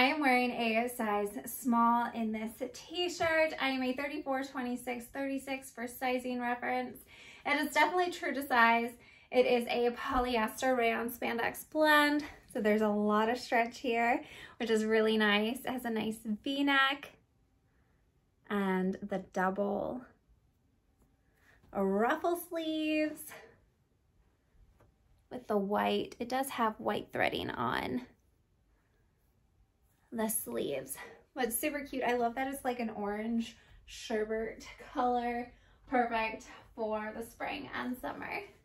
I am wearing a size small in this t-shirt. I am a 34, 26, 36 for sizing reference. It is definitely true to size. It is a polyester rayon spandex blend, so there's a lot of stretch here, which is really nice. It has a nice V-neck and the double ruffle sleeves with the white. It does have white threading on the sleeves, but super cute. I love that it's like an orange sherbet color, perfect for the spring and summer.